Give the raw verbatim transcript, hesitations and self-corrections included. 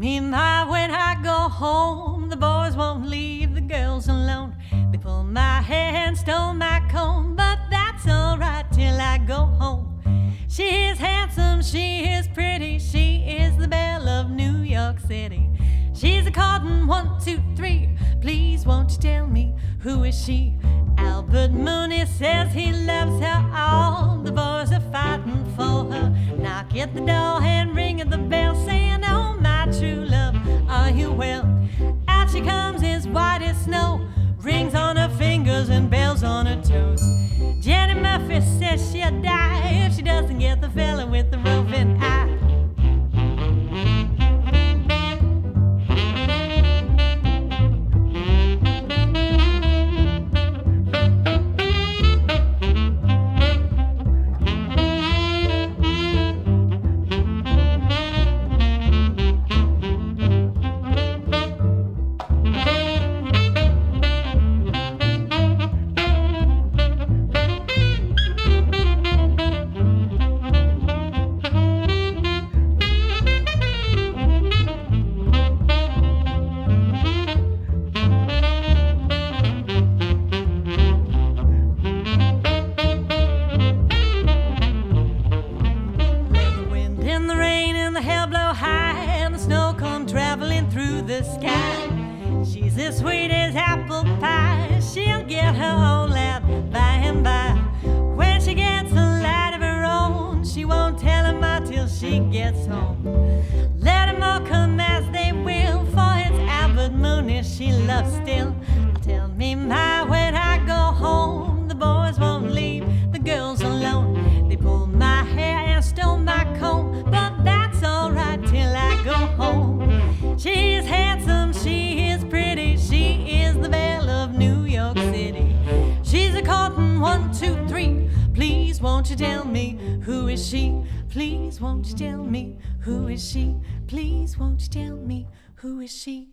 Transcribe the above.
me, my, when I go home, the boys won't leave the girls alone. They pull my hair and stole my comb, but that's alright till I go home. She is handsome, she is pretty, she is the belle of New York City. She's a cotton one, two, three. Please won't you tell me, who is she? Albert Mooney says he loves her. All the boys are fighting for her. Knock at the door and ring at the bell, saying, oh my true love, are you well? Out she comes as white as snow, rings on her fingers and bells on her toes. Jenny Murphy says she'll die if she doesn't get the fella with the roving eye. Through the sky, she's as sweet as apple pie. She'll get her own lap by and by. When she gets a light of her own, she won't tell him out till she gets home. Let them all come as they will, for it's Albert Mooney she loves still. Tell me, my, when I go home, the boys won't leave the girls alone. They pull my hair and stole my comb, but that's alright till I go home. She is handsome, she is pretty, she is the belle of New York City. She's a cotton one, two, three. Please won't you tell me, who is she? Please won't you tell me, who is she? Please won't you tell me, who is she?